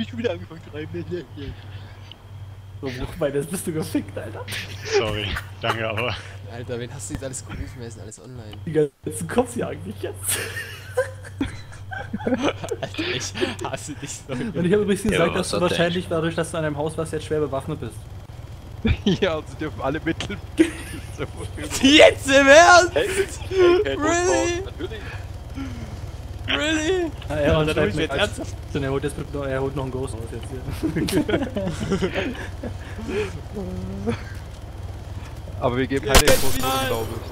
mich wieder angefangen zu reiben. So, Bruchbein, das bist du gefickt, Alter. Sorry, danke, aber. Alter, wen hast du jetzt alles gerufen? Wer ist denn alles online? Die ganzen Kopf hier eigentlich jetzt. Alter, ich hasse dich so. Und ich habe übrigens gesagt, Ja, dass du was hat der wahrscheinlich dadurch, dass du an einem Haus warst, jetzt schwer bewaffnet bist. Ja, also dürfen alle Mittel. Jetzt im Ernst? Really? Natürlich. Really? Ja, er Alter, du bist jetzt ernsthaft? Er holt noch ein Ghost raus jetzt hier. Aber wir geben keine Infos, glaube ich.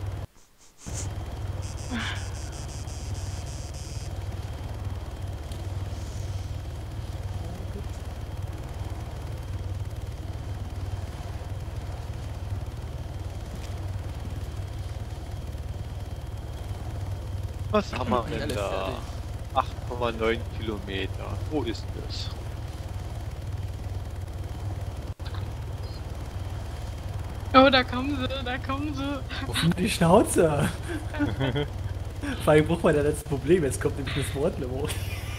Was haben wir denn da? 8,9 Kilometer. Wo ist das? Oh, da kommen sie, da kommen sie. Offen die Schnauze! Vor allem Bruchbein hat das Problem, jetzt kommt nämlich eine Sportlimo.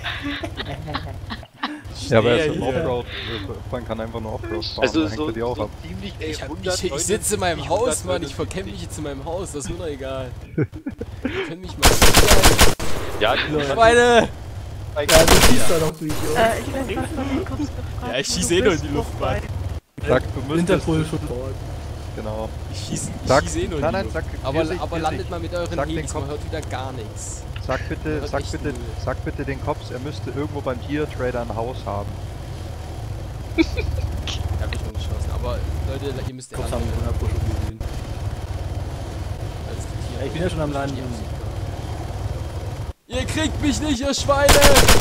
Ja, aber er ist im Offroad. Man kann einfach nur Offroad fahren. Also dann hängt er die auch ab. ziemlich Ich sitze in meinem Haus, Mann. Ich verkämpfe mich jetzt in meinem Haus. Das ist mir doch egal. Ich kenn mich mal. Ja, Schweine! Ja, du schießt da doch, du Idiot. Ich weiß, was du den Kopf gefragt. Ja, ich schieße eh nur in die Luft, Mann. Sag, du müsstest... Interpol schon dort. Genau. Ich schieße eh nur in Nein, die nein, Luft. sag... Aber Pfirsich. landet mal mit euren Sag den Helis, man Kopf. hört wieder gar nichts. Sag bitte, Hört echt null. sag bitte den Cops, er müsste irgendwo beim Tier-Trader ein Haus haben. Ich hab mich umgeschossen, aber Leute, ihr müsst Kopf haben wir 100 Pro schon gesehen. Ja, ich bin ja schon am Landen. Ihr kriegt mich nicht, ihr Schweine!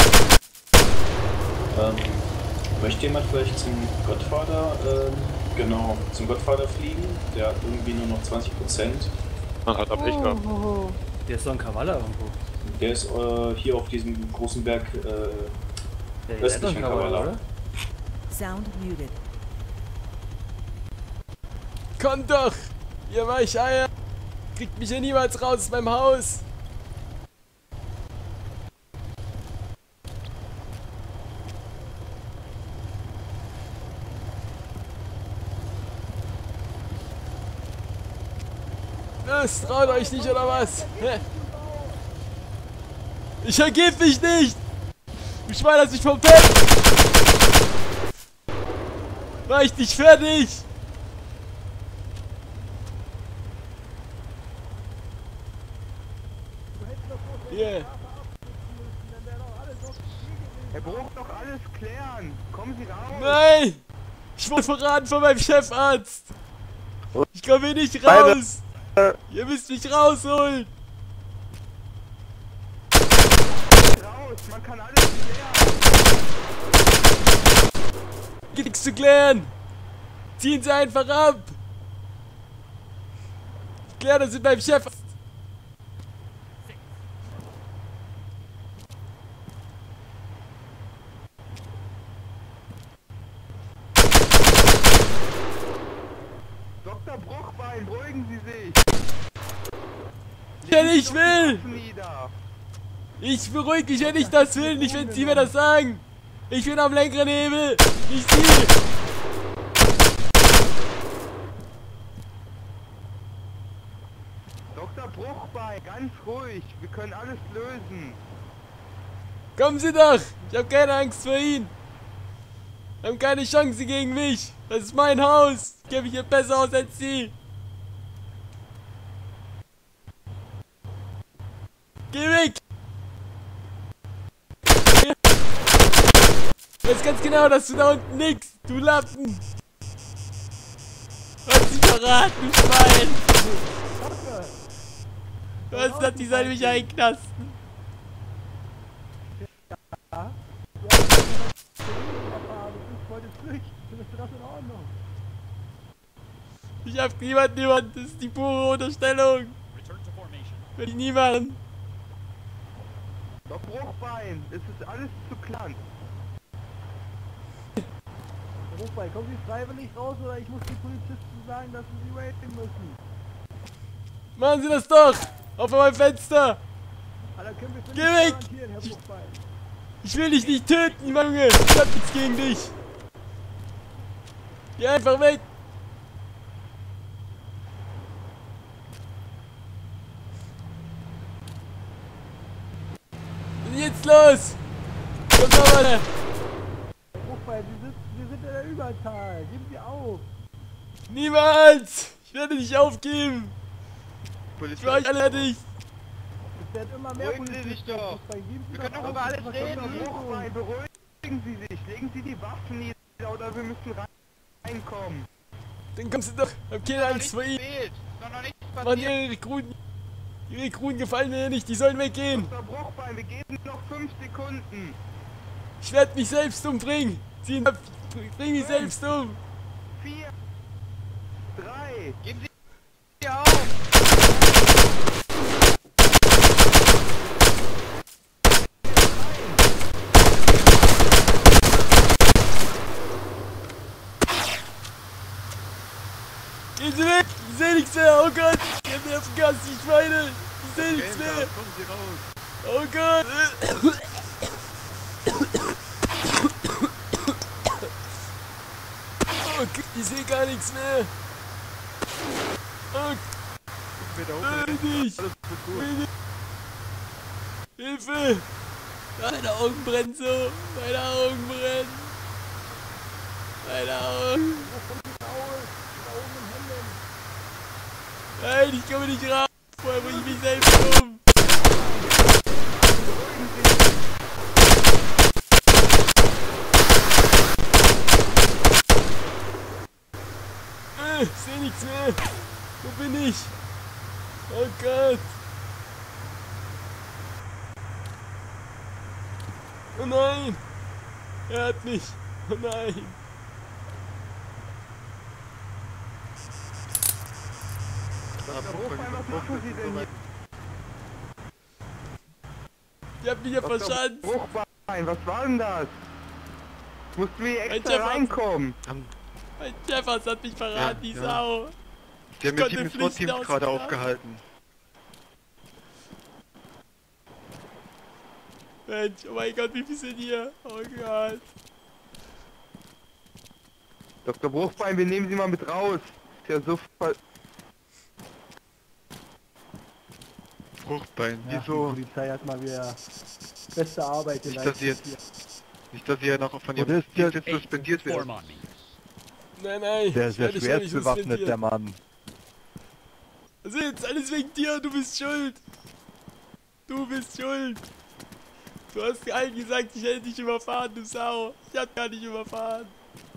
Möchte jemand vielleicht zum Godfather, genau, zum Godfather fliegen? Der hat irgendwie nur noch 20%. Man hat ab ich gehabt. Der ist doch ein Kavaler irgendwo. Der ist hier auf diesem großen Berg Der ist doch ein östlichen Kavaler, Kavala. oder? Sound muted. Kommt doch! Ihr Weicheier! Kriegt mich hier niemals raus aus meinem Haus! Was? Traut euch nicht oder was? Hä? Ich ergeb mich nicht! Du schmeißt mich vom Bett! War ich nicht fertig? Yeah. Er braucht doch alles klären. Kommen Sie raus. Nein! Ich wurde verraten von meinem Chefarzt! Ich komme hier nicht raus! Ihr müsst mich rausholen! Raus. Man kann alles klären. Gibt nichts zu klären! Ziehen Sie einfach ab! Ich kläre das mit meinem Chefarzt! Dr. Bruchbein, beruhigen Sie sich. Wenn ich will! Nieder. Ich beruhige mich, wenn ich das will, nicht wenn Sie mir das sagen! Ich bin am längeren Hebel, nicht Sie! Dr. Bruchbein, ganz ruhig. Wir können alles lösen. Kommen Sie doch! Ich habe keine Angst vor Ihnen! Sie haben keine Chance gegen mich! Das ist mein Haus! Ich kenne mich hier besser aus als Sie! Geh weg! Ich weiß ganz genau, dass du da unten nix, du Lappen! Du hast dich verraten, du Schwein! Du hast gesagt, die sollen mich einknasten! Ich hab niemand, das ist die pure Unterstellung! Würde ich nie machen! Dr. Bruchbein, es ist alles zu klar. Bruchbein, kommen Sie freiwillig raus oder ich muss die Polizisten sagen, dass Sie waiting müssen. Machen Sie das doch! Auf mein Fenster! Aber dann können wir Geh weg! garantieren, Herr Bruchbein. Ich will dich nicht töten, Junge! Ich hab nichts gegen dich! Geh einfach weg! Was ist jetzt los? Komm doch mal! Bruchbein, wir sind in der Überzahl. Geben Sie auf. Niemals! Ich werde nicht aufgeben! Ich war euch alle fertig! Es werden immer mehr Beruhigen Sie sich doch. Wir können doch über alles reden. Bruchbein, beruhigen Sie sich. Legen Sie die Waffen nieder oder wir müssen reinkommen. Dann kommst du doch! Hab keine Angst vor ihm! Mann, ihre Rekruten gefallen mir nicht, die sollen weggehen! Dr. Bruchbein, wir geben noch 5 Sekunden. Ich werde mich selbst umbringen! Bring mich selbst um! 4, 3, Geben Sie auf! Gehen Sie weg! Ich seh nichts mehr! Oh Gott! Ich hab Nervengas, die Schweine! Ich seh nichts mehr! Kommen Sie raus. Oh Gott! Oh Gott, ich seh gar nichts mehr! Oh Gott! Nicht! Hilfe! Meine Augen brennen so! Meine Augen brennen! Meine Augen! Nein, ich komme nicht raus! Vorher bringe ich mich selbst um! Ich sehe nichts mehr! Wo bin ich? Oh Gott! Oh nein! Er hat mich! Oh nein! Bruchbein, was machen Sie denn hier? Ich hab mich ja verschanzt! Bruchbein, was war denn das? Mussten wir Ein extra Chef- reinkommen? Mein Jeffers hat mich verraten, die Ja. Sau! Die haben Konnte mir die Pflichten SWAT-Teams gerade ausgetragen. aufgehalten. Mensch, oh mein Gott, wie viel sind hier? Oh Gott! Dr. Bruchbein, wir nehmen Sie mal mit raus. Ist ja so Fruchtbein, Ja, wieso? Die Polizei hat mal wieder beste Arbeit Nicht, geleistet. dass sie nicht, dass ihr noch von Wo ihrem ist der- Dienst jetzt suspendiert wird. Nein, nein! Der ich ist ja werde schon schwer nicht bewaffnet, suspendiert. der Mann. Also jetzt alles wegen dir, du bist schuld! Du bist schuld! Du hast allen gesagt, ich hätte dich überfahren, du Sau! Ich hab gar nicht überfahren!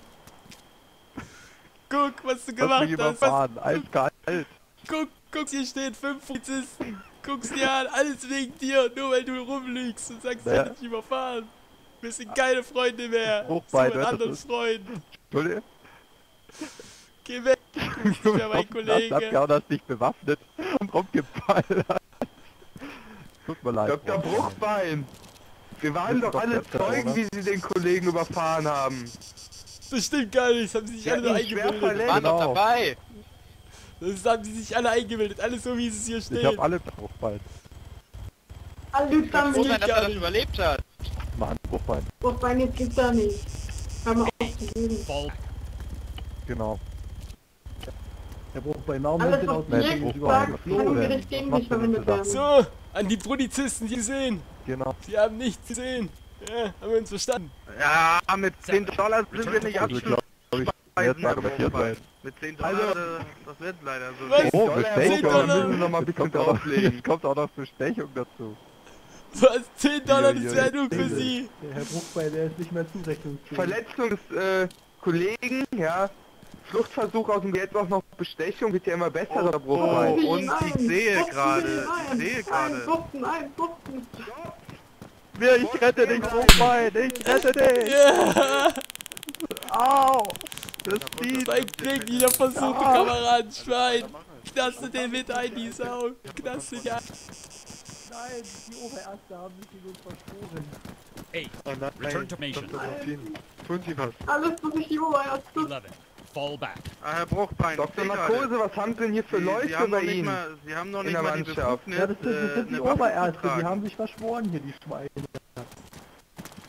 Guck, was du Hast gemacht mich hast! überfahren, eiskalt. Guck, hier stehen 5 Polizisten! Guck's dir an, alles wegen dir, nur weil du rumlügst und sagst, ich Naja. hätte dich überfahren! Wir sind keine Freunde mehr! Fruchtbein, so ein das anderen ist- Freund! Entschuldigung, Geh weg! Du bist nicht mehr mein das Kollege! Abgehauen, dich bewaffnet und rumgefallen hat. Tut mir leid. Dr. Bruchbein! Wir waren Das doch ist alle doch der Zeugen, oder? wie Sie den Kollegen überfahren haben. Das stimmt gar nicht, das haben sie sich Sie alle nur hatten ihn schwer eingebildet! verletzt. Waren doch Genau. dabei! Das haben sie sich alle eingebildet, alles so wie es hier Ich steht! hab alle Bruchbein. Alles dann Froh geht sein, dass gar er das nicht. überlebt hat! Mann, Bruchbein. Bruchbein, jetzt gibt's da nicht. Hör mal aufzugeben. Genau. Der Bruchbein, warum Alles, sind was aus du Mensch, jetzt Bruchbein, sagst, was kann machst im du denn? Gericht gegen Was dich machst du denn verwendet für werden. So, an die Polizisten, die gesehen! Genau. Sie haben nichts gesehen! Ja, haben wir uns verstanden? Ja, mit 10 $10 sind wir nicht Also ich glaube, ich jetzt argumentiert sein. Mit 10 Also- das wird leider so. Was? Oh, $10, Bestechung. da müssen wir noch mal ein Jetzt bisschen kommt auch noch- drauflegen. jetzt kommt auch noch Bestechung dazu. Was? 10 $, das Ja, wäre ja, nur für Der sie! Herr Bruchbein, der ist nicht mehr zurechnungsfähig. Verletzung des Kollegen, ja. Fluchtversuch aus dem jetzt auch noch Bestechung, wird ja immer besser, Dr. Bruchbein. Buchten Und ihn ein, ich sehe buchten gerade, ihn ein, ich sehe gerade. Ein, buchten. Ich rette dich, Bruchbein, ich rette dich! Ja! Au! Das zieht! Mein kläglicher Versuch, du Kameradenschwein! Knaste den mit ein, die Sau! Knaste den ein! Nein, die Oberärzte haben sich in uns verschworen. Oh nein, Return to Mission. Dr. Martin, tun Sie was. Alles, was ich die Oberärzte. 11. Fall back. Herr Bruchbein, Dr. Narkose, was haben Sie denn hier für Leute bei Ihnen? Sie haben noch in nicht der mal die Mannschaft? Befugnis, Ja, das sind die eine Waffe zu Oberärzte, die tragen. haben sich verschworen hier, die Schweine.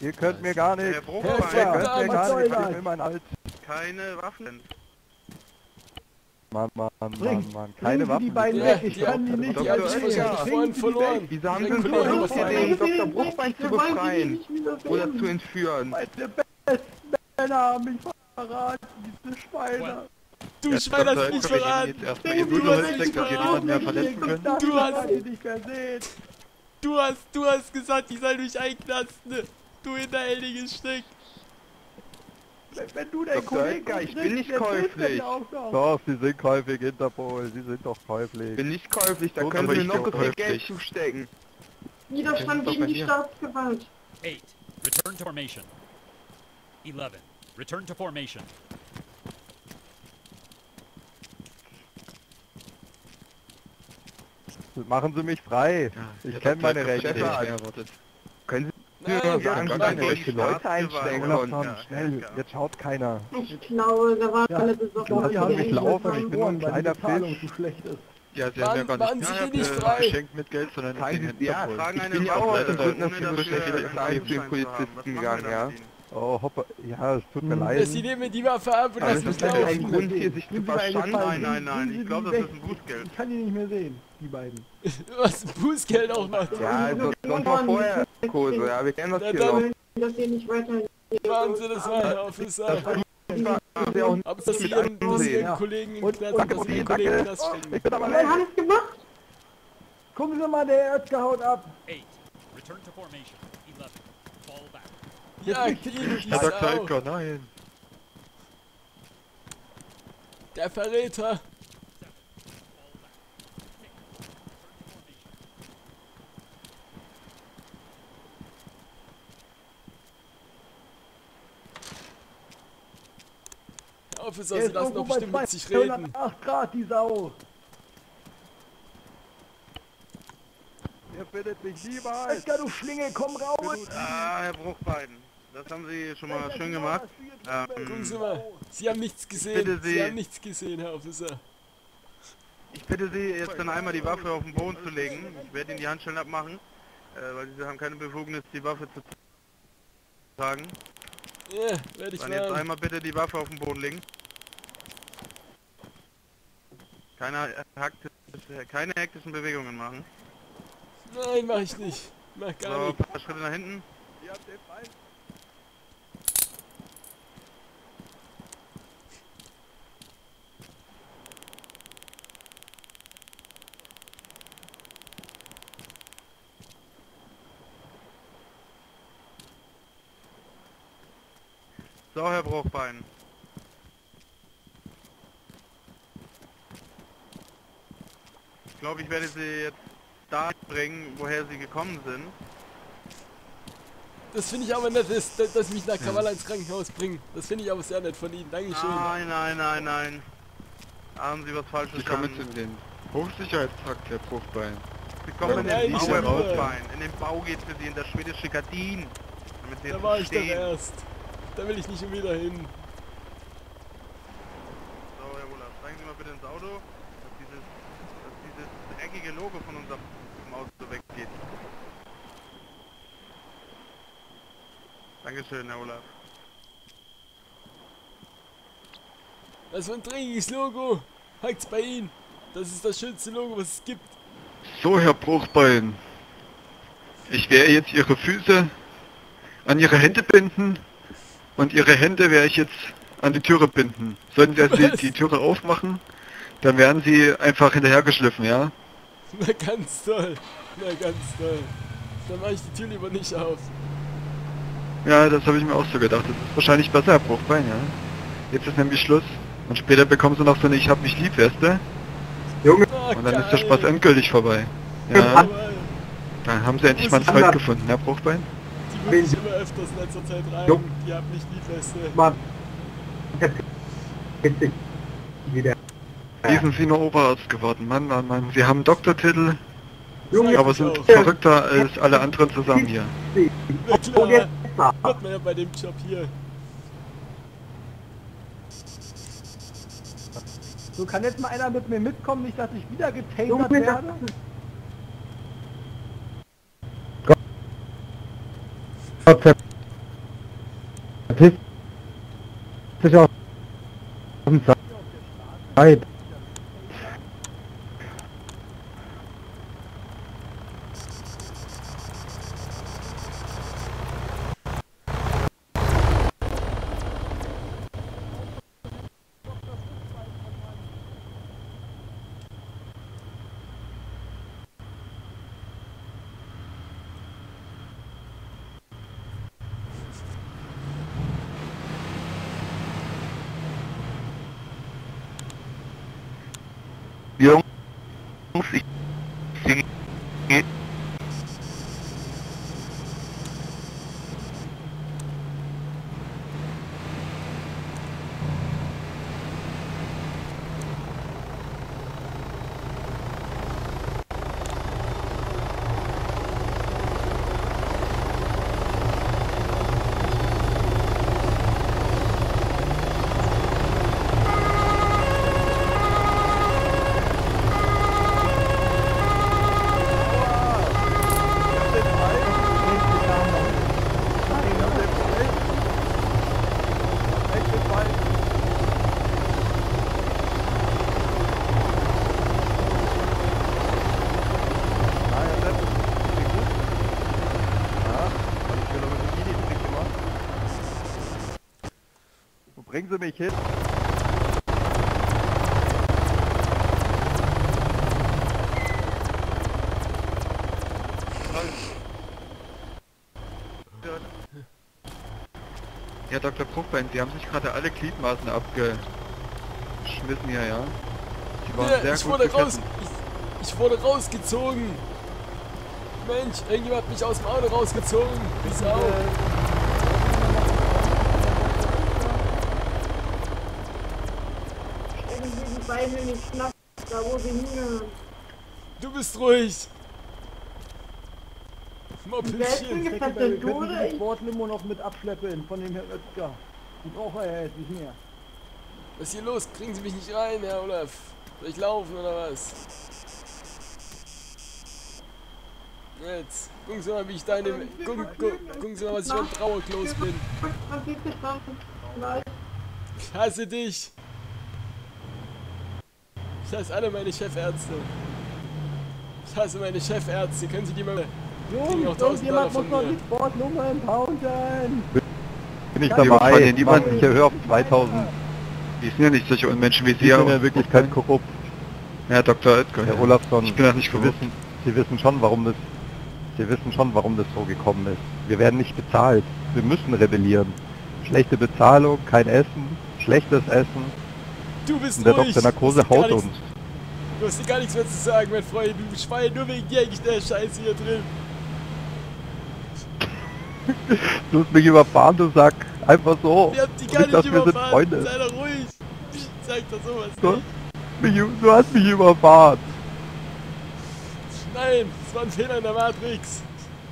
Ihr könnt mir gar nichts. Herr Ihr Bruchbein, könnt mir gar nichts. Ich will mein Alt. keine Waffen. Mann. Keine Waffen. Die beiden weg, ich kann die nicht. Die hatte ich vorhin verloren. Wieso haben Sie Mein uns Kollege versucht, war den vorhin. Dr. Bruchbein zu befreien? Oder zu entführen? Meine besten Männer haben mich verraten, diese Schweine. Du Schwein hast mich verraten. Du hast mich verraten. Du hast mich nicht mehr sehen. Du hast gesagt, ich soll mich einknasten. Du hinterhältiges Stück. Wenn du dein Dr. Kollege Oetker, ich bin nicht käuflich. Doch, Sie sind käuflich, Interpol. Sie sind doch käuflich. Ich bin nicht käuflich, da So, können aber Sie ich noch so bin viel käuflich. Geld zustecken. Widerstand gegen die Staatsgewalt. 8. Return to formation. 11. Return to formation. Machen Sie mich frei. Ich kenne meine Rechte. Können Sie Nein, mir sagen, mach wie man nicht. solche Leute einstellen Olaf, konnte? komm, schnell. Jetzt schaut keiner. Ich glaube, da waren alle besoffen. Lass die mich eigentlich laufen, ich haben. bin nur ein kleiner Fisch. Ja, Sie haben ja gar nicht geschenkt mit Geld, sondern Ja, ich bin ja auch aus Gründen auf die Polizei zu den Polizisten gegangen, ja. Oh, hoppa. Ja, es tut mir leid. Sie nehmen die Waffe ab und Aber lassen das mich ist kein laufen. Grund hier, sich zu verschanzen. Nein, ich glaube, das ist ein Bußgeld. Ich kann die nicht mehr sehen, die beiden. Was, Bußgeld auch noch. Ja, also sonst war vorher Kurse, ja, wir kennen das hier noch. Dass ihr nicht weiter... Machen Sie das mal, Herr Officer. Aber dass Sie Ihren Kollegen im Knast, dass Sie Ihren Kollegen im Knast stecken. Ich bin aber Wer hat es gemacht? Gucken Sie mal, der Oetker haut ab. 8. Return to formation. 11. Fall back. Ja, Krieg, die Sau. nein. Der Verräter. Herr Officer, Sie lassen doch bestimmt mit sich reden. 8 Grad, die Sau. Ihr findet mich niemals. Oetker, du Schlinge, komm raus. Ah, Herr Bruchbein, das haben Sie schon mal schön gemacht. Gucken Sie mal, Sie haben nichts gesehen. Bitte Sie- Sie haben nichts gesehen, Herr Officer. Ich bitte Sie, jetzt dann einmal die Waffe auf den Boden zu legen. Ich werde Ihnen die Handschellen abmachen, weil Sie haben keine Befugnis, die Waffe zu tragen. Ja, werde ich Dann jetzt machen. einmal bitte die Waffe auf den Boden legen. Keine hektischen Bewegungen machen. Nein, mach ich nicht. Mach So, gar ein nicht. paar Schritte nach hinten. So, Herr Bruchbein. Ich glaube, ich werde Sie jetzt da bringen, woher Sie gekommen sind. Das finde ich aber nett, dass Sie mich nach Kavala ins Krankenhaus bringen. Das finde ich aber sehr nett von Ihnen. Dankeschön. Nein. Haben Sie was Falsches verstanden? in den Hochsicherheitstrakt, Herr Bruchbein. Sie kommen in Nein, den Bau, ich Herr hab- Bruchbein. In den Bau geht für Sie, in das schwedische Gardin. Damit Sie Da war ich doch verstehen. erst. Da will ich nicht schon wieder hin. So, Herr Olaf, steigen Sie mal bitte ins Auto, dass dieses dreckige Logo von unserem Auto weggeht. Dankeschön, Herr Olaf. Was für ein dreckiges Logo. Hakt's bei Ihnen. Das ist das schönste Logo, was es gibt. So, Herr Bruchbein. Ich werde jetzt Ihre Füße an Ihre Hände binden und Ihre Hände werde ich jetzt an die Türe binden. Sollten Sie also die Türe aufmachen, dann werden Sie einfach hinterhergeschliffen, ja? Na ganz toll. Na ganz toll. Dann mache ich die Tür lieber nicht auf. Ja, das habe ich mir auch so gedacht. Das ist wahrscheinlich besser, Herr Bruchbein, ja? Jetzt ist nämlich Schluss. Und später bekommen Sie noch so eine Ich hab mich lieb Weste. Ah, Und dann ist der geil. Spaß endgültig vorbei. Ja, Jawohl. dann haben Sie endlich mal ein Freund gefunden, Herr Bruchbein. Die muss ich immer öfters in letzter Zeit rein. Die haben nicht lieb, Weste. Wie sind Sie nur Oberarzt geworden? Mann, Mann, Mann. Sie haben einen Doktortitel, Sag aber ich sind auch. verrückter als alle anderen zusammen hier. Na klar. Hat man ja bei dem Job hier. So, kann jetzt mal einer mit mir mitkommen, nicht dass ich wieder getasert werde? Verpiss dich aus dem Zeit. Jungs, ich singe. Bringen Sie mich hin. Ja, Dr. Bruchbein, Sie haben sich gerade alle Gliedmaßen abgeschmissen hier, ja? Sie waren Ja, sehr ich gut wurde gefressen. ich wurde rausgezogen. Mensch, irgendjemand hat mich aus dem Auto rausgezogen. Bis auf. Stecken Sie die Beine in den Knast, da wo sie hingehören. Du bist ruhig. Wer ist Moppelchen. gefesselt, du oder ich? Sportlimo noch mit abschleppen von dem Herrn Oetker. Die braucht er jetzt nicht mehr. Was ist hier los? Kriegen Sie mich nicht rein, Herr Olaf? Soll ich laufen oder was? Jetzt. Gucken Sie mal, wie ich da in dem... Gucken Sie mal, was ich beim Trauerklos bin. Man geht gestanden. Gleich. Ich hasse dich. Ich hasse alle meine Chefärzte. Ich hasse meine Chefärzte. Können Sie die mal... Kriegen auch 1000 Dollar Irgendjemand von muss doch mir. die Sportnummern tauschen. Bin ich Ja, dabei. überfallen niemanden. Ich erhöhe auf 2000. Die sind ja nicht solche Unmenschen wie Sie Sie, sind aber... in Wirklichkeit korrupt. Ja, Dr. Oetker. Herr Ja. Olafsson, Ich bin auch nicht Sie korrupt. wissen schon, warum das... Sie wissen schon, warum das so gekommen ist. Wir werden nicht bezahlt. Wir müssen rebellieren. Schlechte Bezahlung, kein Essen, schlechtes Essen. Du bist Und der ruhig. Dr. Narkose Du hast gar haut nichts- uns. Du hast dir gar nichts mehr zu sagen, mein Freund. Du schwein nur wegen dir eigentlich der Scheiße hier drin. Du hast mich überfahren, du Sack. Einfach so. Wir haben die Und gar ich nicht dachte, wir sind überfahren. Freunde. Sei doch ruhig. Sag doch sowas Du, nicht. du hast mich überfahren. Nein, es war ein Fehler in der Matrix.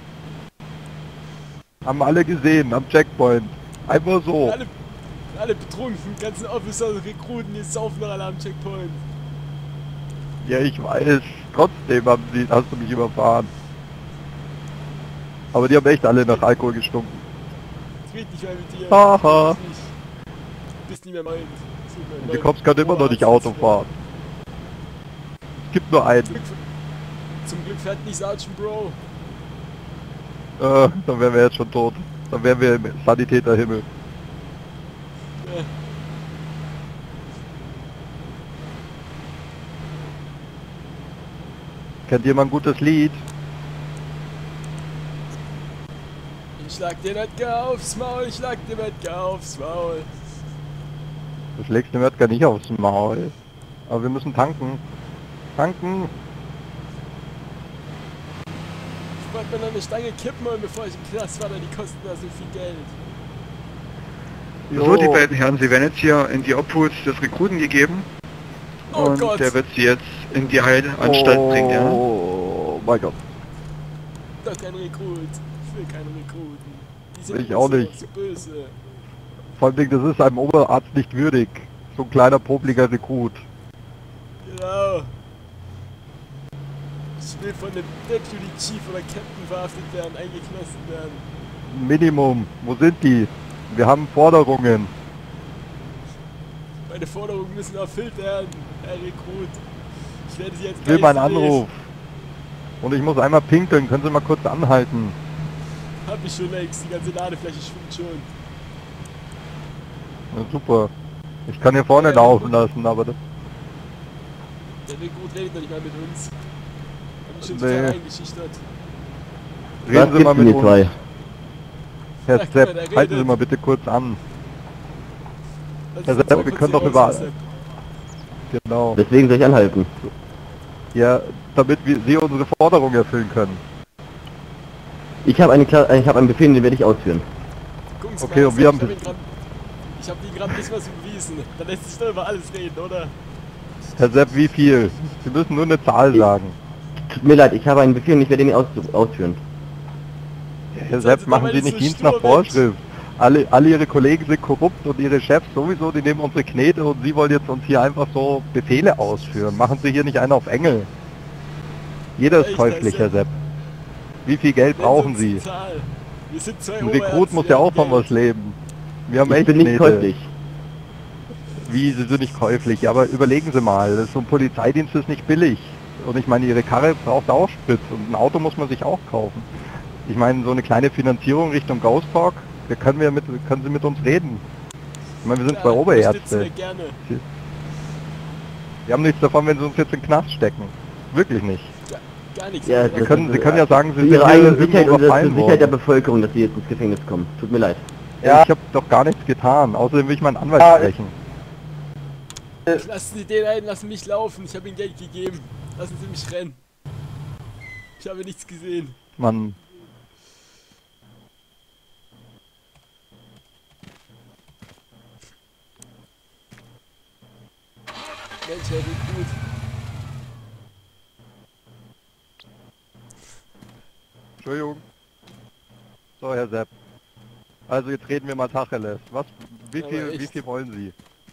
Haben alle gesehen, am Checkpoint. Einfach so. Alle betrunken, ganzen Officer und Rekruten, die saufen noch alle am Checkpoint. Ja, ich weiß. Trotzdem hast du mich überfahren. Aber die haben echt alle nach Alkohol gestunken. Ich red nicht mehr mit dir. Haha. Du bist nicht mehr mein. Und die Cops können immer noch nicht Auto fahren. Es gibt nur einen. Zum Glück fährt nicht Sergeant Bro. Dann wären wir jetzt schon tot. Dann wären wir im Sanitäterhimmel. Ja. Kennt jemand ein gutes Lied? Ich schlag den Edgar aufs Maul, ich schlag den Edgar aufs Maul. Du schlägst dem Edgar nicht aufs Maul. Aber wir müssen tanken. Tanken! Ich wollte mir noch eine Stange kippen holen, bevor ich im Knast war, denn die kosten da so viel Geld. So, die beiden Herren, sie werden jetzt hier in die Obhut des Rekruten gegeben. Oh und Gott. der wird sie jetzt in die Heilanstalt bringen, ja? Oh mein Gott. Das ist kein Rekrut. Ich will keine Rekruten. Die sind Ich auch so nicht. böse. Vor allem, das ist einem Oberarzt nicht würdig. So ein kleiner, popliger Rekrut. Genau. Ich will von dem Deputy Chief oder Captain verhaftet werden, eingeknastet werden. Minimum. Wo sind die? Wir haben Forderungen. Meine Forderungen müssen erfüllt werden, Herr Rekrut. Ich werde Sie jetzt Ich will meinen gleich Anruf. Und ich muss einmal pinkeln. Können Sie mal kurz anhalten? Hab ich schon längst, die ganze Ladefläche schwimmt schon. Na, super. Ich kann hier vorne laufen lassen, aber das... Der Rekrut redet doch nicht mal mit uns. Hab ich schon Nee. total eingeschüchtert. Reden Sie mal mit uns. zwei? Herr Ja, guck mal, Sepp, der halten Sie redet. mal bitte kurz an. Das Herr ist Sepp, so wir können kurz doch über... raus, Sepp. Genau. Deswegen soll ich anhalten. Ja, damit Sie unsere Forderung erfüllen können. Ich habe einen Befehl, den werde ich ausführen. Gucken Sie Okay, mal, und wir haben... ich hab Ihnen gerade ein bisschen was bewiesen. Da lässt sich doch über alles reden, oder? Herr Sepp, wie viel? Sie müssen nur eine Zahl sagen. Tut mir leid, ich habe einen Befehl und ich werde ihn ausführen. Herr Sepp, machen Sie nicht Dienst nach Vorschrift. Alle Ihre Kollegen sind korrupt und Ihre Chefs sowieso, die nehmen unsere Knete und Sie wollen jetzt uns hier einfach so Befehle ausführen. Machen Sie hier nicht einen auf Engel. Jeder ist käuflich, Herr Sepp. Wie viel Geld brauchen Sie? Wir sind zwei Ein Rekrut muss ja auch von was leben. Wir haben Ich echt bin nicht Knete. käuflich. Wie, Sie sind nicht käuflich? Aber überlegen Sie mal, so ein Polizeidienst ist nicht billig. Und ich meine, Ihre Karre braucht auch Sprit und ein Auto muss man sich auch kaufen. Ich meine, so eine kleine Finanzierung Richtung Ghost Talk, können Sie mit uns reden. Ich meine, wir sind zwei Oberärzte. Gerne. Wir haben nichts davon, wenn Sie uns jetzt in den Knast stecken. Wirklich nicht. Gar nichts. Ja, Sie können ja sagen, Sie für sind Ihre hier eigene irgendwo Sicherheit und zur überfallen Sicherheit der worden. Bevölkerung, dass Sie jetzt ins Gefängnis kommen. Tut mir leid. Ja, ich habe doch gar nichts getan. Außerdem will ich meinen Anwalt sprechen. Lassen Sie den ein, lassen mich laufen. Ich habe Ihnen Geld gegeben. Lassen Sie mich rennen. Ich habe nichts gesehen. Mann. Mensch, Herr Rekrut. Entschuldigung. So, Herr Sepp. Also jetzt reden wir mal Tacheles. Wie Aber viel echt. wollen Sie?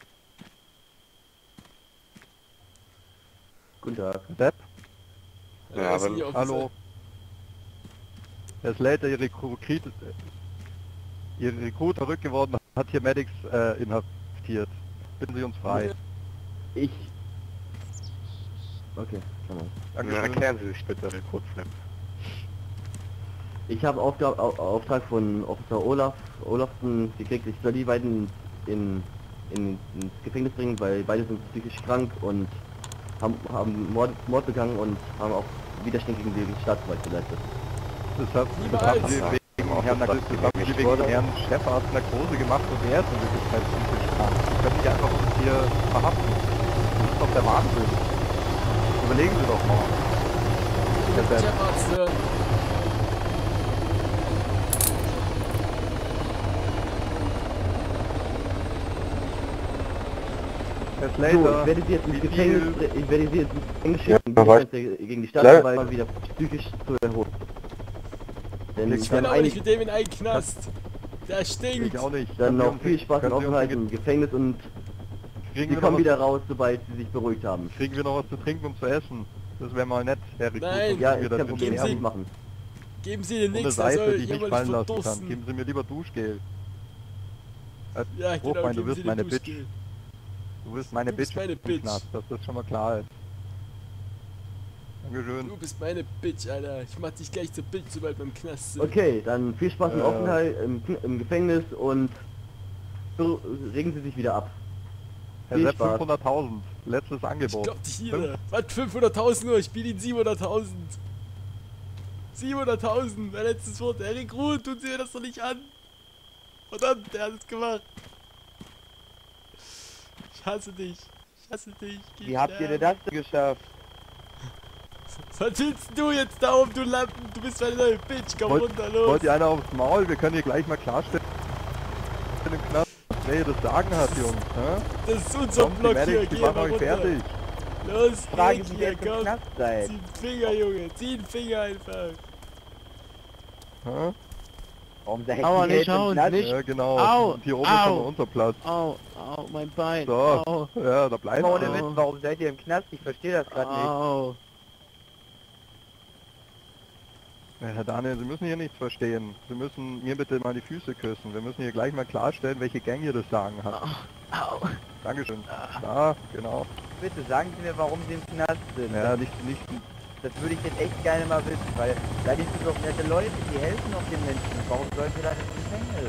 Guten Tag. Sepp? Ja, aber Hallo. Herr Slater, Ihr Rekrut verrückt geworden, hat hier Medics inhaftiert. Bitten Sie uns frei. Ich... Okay, kann man. Dankeschön. Erklären Sie sich bitte, Rekrut Flip. Ich habe Auftrag von Officer Olafsen gekriegt, ich soll die beiden ins Gefängnis bringen, weil beide sind psychisch krank und haben Mord begangen und haben auch Widerstand gegen die Staatsgewalt geleistet. Das haben Sie wegen Herrn Chefarzt Narkose gemacht und er ist in Wirklichkeit psychisch krank. Sie können nicht einfach uns hier verhaften. Das ist doch der Wahnsinn. Überlegen Sie doch mal. Herr Sepp. Chefarzt hören. Herr So, Slater, ich werde sie jetzt ins wie Gefängnis, viel- ich werde sie jetzt ins Gefängnis Ja, schicken, aber- gegen die Staatsgewalt wieder psychisch zu erholen. Denn Ich will aber nicht mit dem in einen Knast. Der stinkt. Ich auch nicht. dann Können Sie noch uns- viel Spaß können im Sie uns- Aufenthalt im Gefängnis und Kriegen sie wir, kommen noch wieder raus, sobald sie sich beruhigt haben. was, kriegen wir noch was zu trinken und zu essen? Das wäre mal nett, Herr Rekrut. Nein. sonst Ja, kriegen wir ist das kein in Problem, den kann ich Ärmel. machen. Geben Sie den Und eine nichts, er Seife, soll die ich nicht jemals fallen lassen kann. verdursten. Geben Sie mir lieber Duschgel. Ja, genau, Hofbein, du geben wirst Sie meine den Bitch. Duschgel. Du bist meine Du bist Bitch meine im Bitch. Knast, dass das schon mal klar ist. Dankeschön. Du bist meine Bitch, Alter. Ich mach dich gleich zur Bitch, sobald wir im Knast sind. Okay, dann viel Spaß im Aufenthalt im Gefängnis und regen Sie sich wieder ab. Herr Viel Sepp, Spaß. 500.000. Letztes Ich Angebot. glaub nicht jeder. Was, 500.000 nur? Ich biete Ihnen 700.000. 700.000, mein letztes Wort. Herr Rekrut, tun Sie mir das doch nicht an. Verdammt, der hat es gemacht. Ich hasse dich. Ich hasse dich. Geh Wie habt ihr denn sterben. das denn geschafft? Was willst du jetzt da oben, du Lampen? Du bist meine neue Bitch. Komm runter, los. Wollt ihr einer aufs Maul? Wir können hier gleich mal klarstellen, im Knast, wer hier das Sagen hat, Jungs. Hä? Das ist unser Kommt, die Block hier. Medics, die Geh machen mal euch runter. fertig. Los, Frage, geh wie hier, ihr im komm. Knast seid. Zieh den Finger, Junge. Zieh den Finger einfach. Hä? Warum seid Aua, ihr nicht jetzt im hauen, Knast? nicht. Ja, genau. Au, Und hier oben au. ist unser Platz. Au, au, mein Bein. So, Au, ja, da bleibt Mal ohne er. Witz, warum seid ihr im Knast? Ich verstehe das gerade nicht. au. Ja, Herr Daniel, Sie müssen hier nichts verstehen. Sie müssen mir bitte mal die Füße küssen. Wir müssen hier gleich mal klarstellen, welche Gang hier das Sagen hat. Au. Dankeschön. Ja, genau. Bitte sagen Sie mir, warum Sie im Knast sind. Ja, nicht... Das würde ich jetzt echt gerne mal wissen, weil da sind doch nette Leute, die helfen doch den Menschen. Warum sollen sie da ins Gefängnis?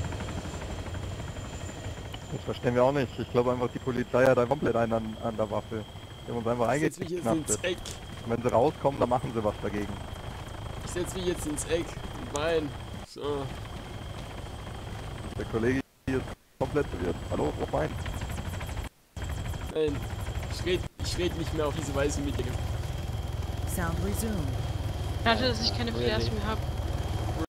Das verstehen wir auch nicht. Ich glaube einfach, die Polizei hat da komplett einen an der Waffe. Die haben uns einfach Ich setz mich jetzt ins eingeknastet. Eck. Und wenn sie rauskommen, dann machen sie was dagegen. Ich setz mich jetzt ins Eck und wein. So. Der Kollege hier ist komplett verwirrt. Hallo, wo mein? Nein. Ich red nicht mehr auf diese Weise mit dir. Sound resumed. Schade, dass ich keine Flares mehr habe.